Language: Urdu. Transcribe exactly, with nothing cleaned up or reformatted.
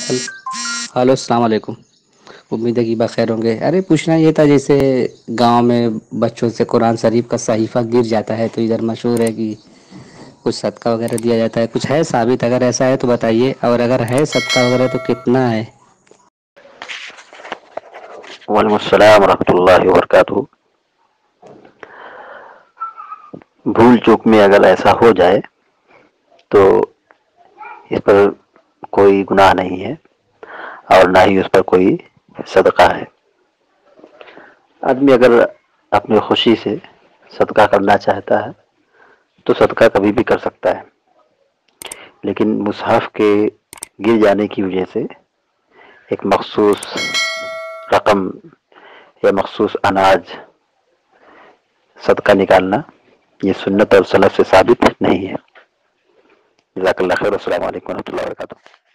ہل- ہلو السلام علیکم، امید ہے کہ بخیر ہوں گے۔ ارے پوچھنا یہ تھا، جیسے گاؤں میں بچوں سے قرآن شریف کا صحیفہ گر جاتا ہے تو ادھر مشہور ہے کہ کچھ صدقہ وغیرہ دیا جاتا ہے، کچھ ہے ثابت؟ اگر ایسا ہے تو بتائیے، اور اگر ہے صدقہ وغیرہ تو کتنا ہے؟ وعلیکم السلام ورحمۃ اللہ وبرکاتہ۔ بھول چوک میں اگر ایسا ہو جائے تو اس پر کوئی گناہ نہیں ہے، اور نہ ہی اس پر کوئی صدقہ ہے۔ آدمی اگر اپنی خوشی سے صدقہ کرنا چاہتا ہے تو صدقہ کبھی بھی کر سکتا ہے، لیکن مصحف کے گر جانے کی وجہ سے ایک مخصوص رقم یا مخصوص اناج صدقہ نکالنا یہ سنت اور سلف سے ثابت نہیں ہے۔ جزاک اللہ خیر، السلام علیکم ورحمۃ اللہ وبرکاتہ۔